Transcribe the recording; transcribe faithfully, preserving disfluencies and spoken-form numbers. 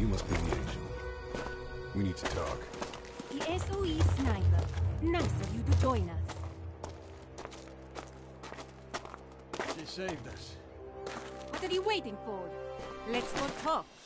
must be the agent. We need to talk. The S O E sniper. Nice of you to join us. She saved us. What are you waiting for? Let's go talk.